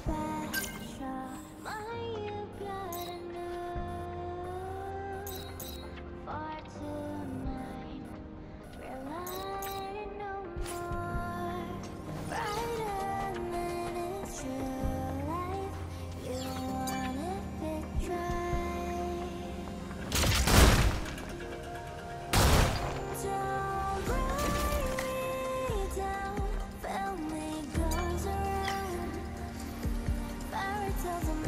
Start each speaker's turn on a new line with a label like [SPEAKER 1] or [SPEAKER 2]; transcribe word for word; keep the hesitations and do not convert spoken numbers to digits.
[SPEAKER 1] special. My, you got a new for tonight. Red light and no more. Brighter than it's true life. You wanted it dry. Don't bring me down. Family goes around. Fairy tales.